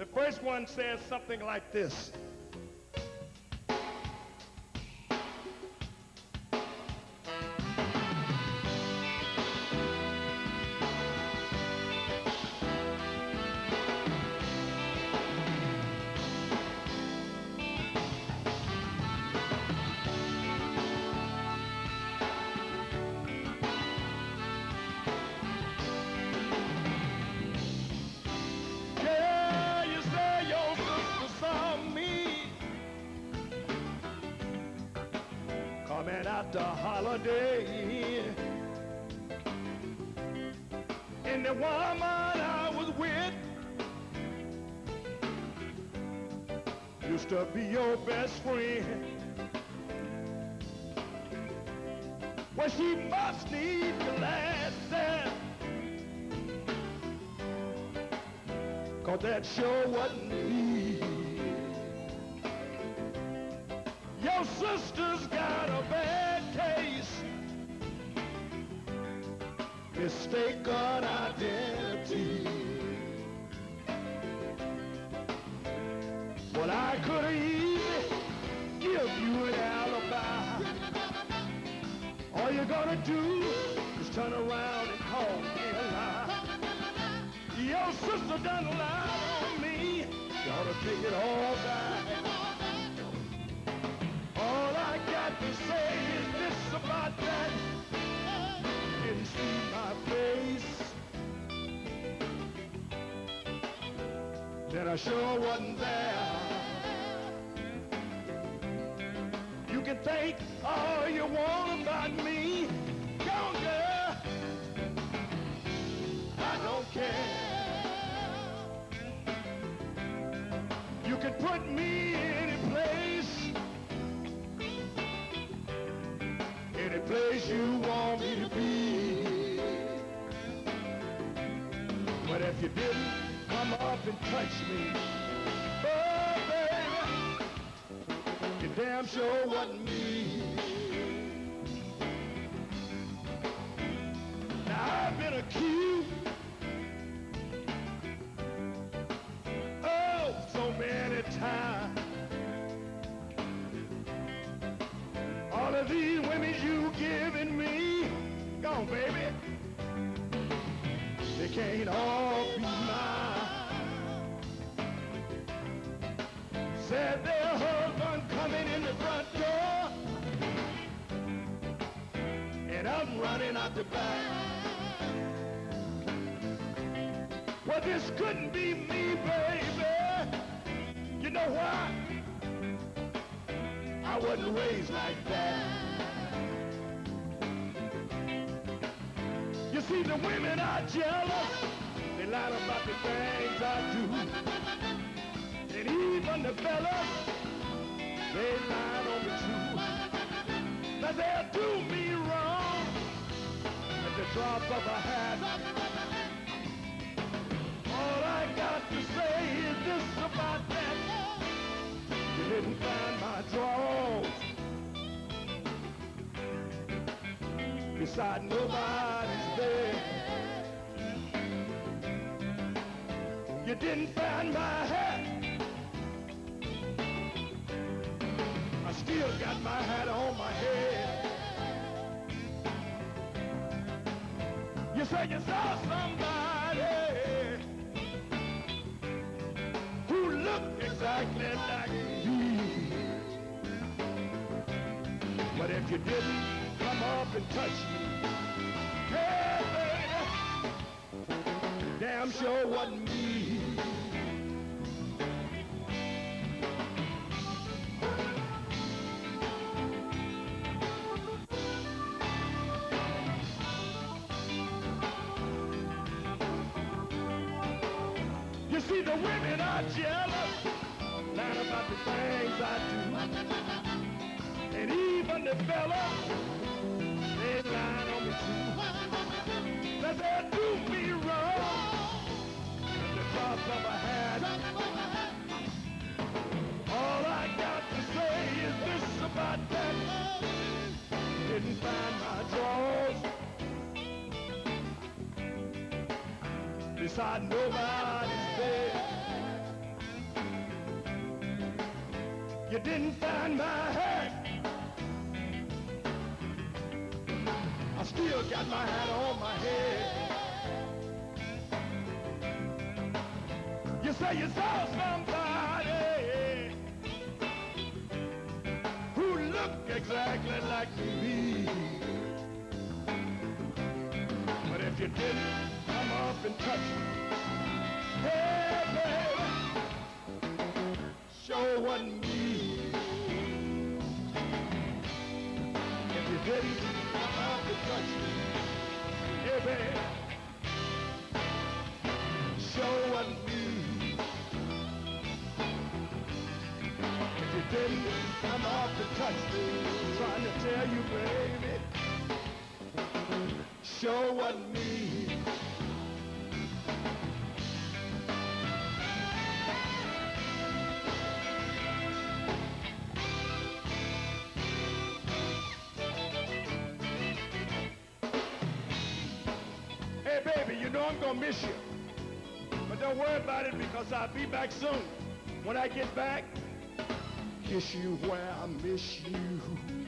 The first one says something like this. Coming out the holiday, and the woman I was with used to be your best friend. Well, she must need glasses, 'cause that sure wasn't me. Your sister's got a bad case, mistaken identity. Well, I could easily give you an alibi. All you're gonna do is turn around and call me a lie. Your sister done lied on me. You ought to take it all back. All I got to say is this about that. Didn't see my face, then I sure wasn't there. You can think all you want about me. Go on, girl, I don't care. You can put me any place, any place you want me to be. But if you didn't come up and touch me, oh baby, you damn sure wasn't me. Now I've been accused, oh, so many times. All of these women you giving me, go on, baby, they can't all be mine. Said their husband coming in the front door, and I'm running out the back. Well, this couldn't be me, baby. You know why? I wasn't raised like that. You see, the women are jealous. They lie about the things I do. And even the fellas, they lie on me too. Now they'll do me wrong at the drop of a hat. All I got to say is this about that. You didn't find my drawers beside nobody's bed. You didn't find my hat. I still got my hat on my head. You said you saw somebody who looked exactly like you. But if you didn't come up and touch me, hey baby, damn sure wasn't me. You see, the women are jealous, lying about the things I do. And even the fellas, they lie on me too. Now they'll do me wrong at the drop of a hat. All I got to say is this about that. Didn't find my drawers beside nobody's bed. you didn't find my hat. I still got my hat on my head. You say you saw somebody who looked exactly like me. But if you didn't come up and touch me, hey, baby, sure wasn't me. If you didn't come up and touch me, hey, baby, sure wasn't me. If you didn't come up and touch me, I'm trying to tell you, baby, sure wasn't me. Hey, baby, you know I'm gonna miss you. But don't worry about it because I'll be back soon. When I get back, kiss you where I miss you.